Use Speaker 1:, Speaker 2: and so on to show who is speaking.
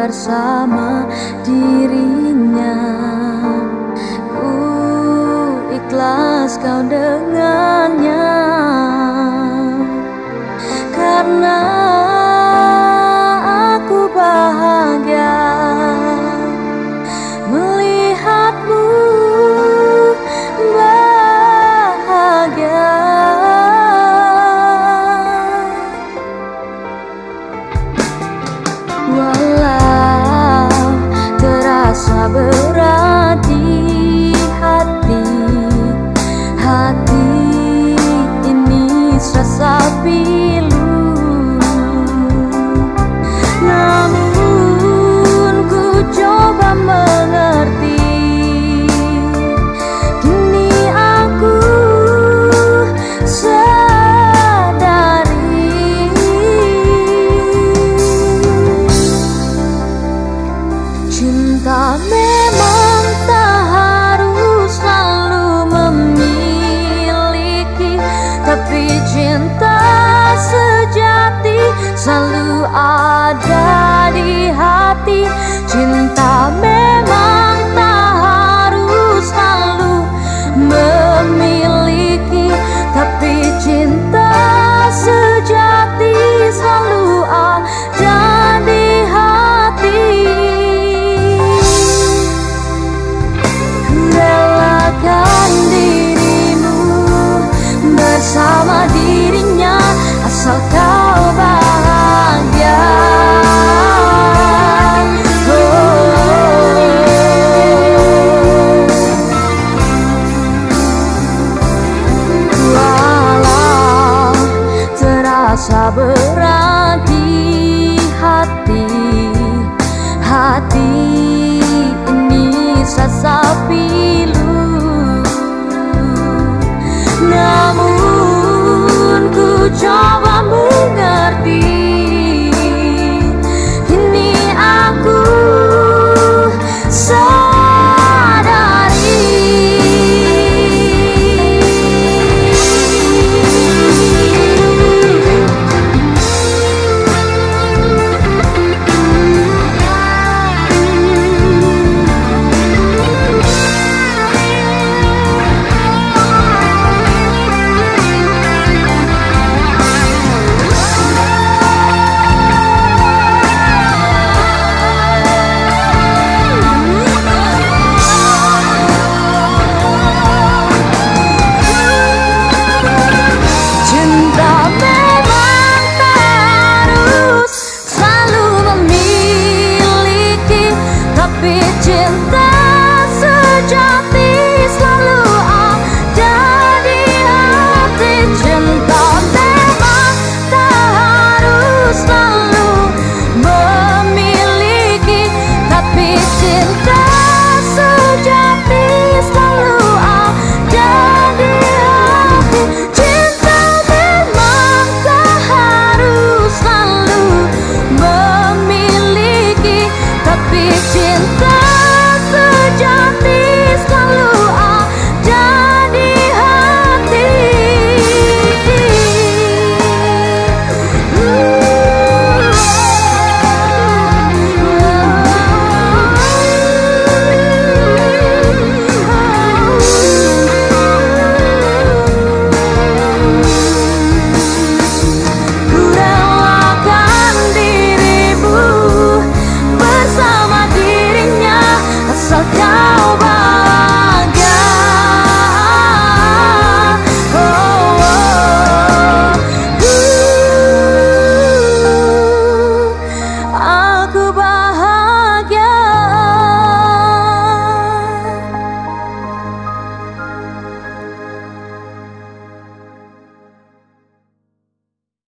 Speaker 1: bersama dirinya. Ku ikhlas kau dengannya, karena aku bahagia melihatmu bahagia. Walau terasa berat di hati, hati ini serasa pilu, namun ku coba mengerti. Kini aku sadari, cinta memang tak harus selalu memiliki, tapi cinta sejati selalu ada di hati. Cinta memang tak harus selalu memiliki, tapi cinta sejati selalu ada di hati. Relakan dirimu bersama dirinya, asal kau bahagia. Walau terasa berat di hati, hati ini serasa pilu, namun ku coba